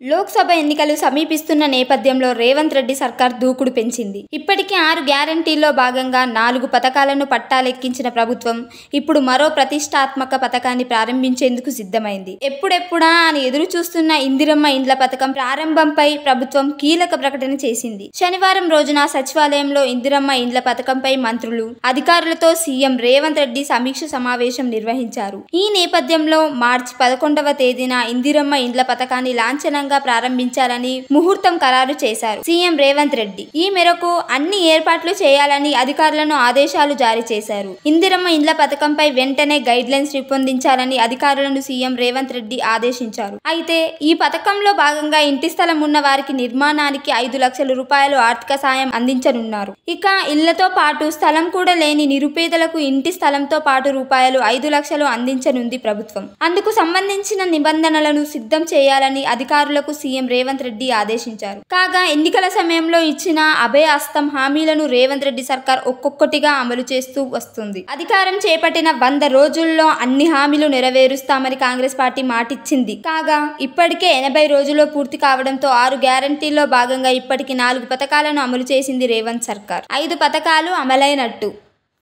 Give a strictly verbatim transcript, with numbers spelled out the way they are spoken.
లోక్సభ ఎన్నికలు సమీపిస్తున్న నేపథ్యంలో రేవంత్ రెడ్డి సర్కార్ దూకుడు పెంచింది. ఇప్పటికే ఆరు గ్యారంటీల్లో భాగంగా నాలుగు పథకాలను పట్టాలెక్కించిన ప్రభుత్వం ఇప్పుడు మరో ప్రతిష్టాత్మక పథకాన్ని ప్రారంభించేందుకు సిద్ధమైంది. ఎప్పుడెప్పుడా అని ఎదురు చూస్తున్న ఇందిరమ్మ ఇండ్ల పథకం ప్రారంభంపై ప్రభుత్వం కీలక ప్రకటన చేసింది. శనివారం రోజున సచివాలయంలో ఇందిరమ్మ ఇండ్ల పథకంపై మంత్రులు, అధికారులతో సీఎం రేవంత్ రెడ్డి సమీక్ష సమావేశం నిర్వహించారు. ఈ నేపథ్యంలో మార్చి పదకొండవ తేదీన ఇందిరమ్మ ఇండ్ల పథకాన్ని లాంఛనంగా ప్రారంభించాలని ముహూర్తం ఖరారు చేశారు సీఎం రేవంత్ రెడ్డి. ఈ మేరకు అన్ని ఏర్పాట్లు చేయాలని అధికారులను ఆదేశాలు జారీ చేశారు. ఇందిరమ్మ ఇండ్ల పథకంపై వెంటనే గైడ్ లైన్స్ రూపొందించాలని అధికారులను సీఎం రేవంత్ రెడ్డి ఆదేశించారు. అయితే ఈ పథకంలో భాగంగా ఇంటి స్థలం ఉన్న వారికి నిర్మాణానికి ఐదు లక్షల రూపాయలు ఆర్థిక సాయం అందించనున్నారు. ఇక ఇళ్లతో పాటు స్థలం కూడా లేని నిరుపేదలకు ఇంటి స్థలంతో పాటు రూపాయలు ఐదు లక్షలు అందించనుంది ప్రభుత్వం. అందుకు సంబంధించిన నిబంధనలను సిద్ధం చేయాలని అధికారులకు సీఎం రేవంత్ రెడ్డి ఆదేశించారు. కాగా ఎన్నికల సమయంలో ఇచ్చిన అభయ హస్తం హామీలను రేవంత్ రెడ్డి సర్కార్ ఒక్కొక్కటిగా అమలు చేస్తూ వస్తుంది. అధికారం చేపట్టిన వంద రోజుల్లో అన్ని హామీలు నెరవేరుస్తామని కాంగ్రెస్ పార్టీ మాటిచ్చింది. కాగా ఇప్పటికే ఎనభై రోజుల్లో పూర్తి కావడంతో ఆరు గ్యారంటీల్లో భాగంగా ఇప్పటికి నాలుగు పథకాలను అమలు చేసింది రేవంత్ సర్కార్. ఐదు పథకాలు అమలైనట్టు.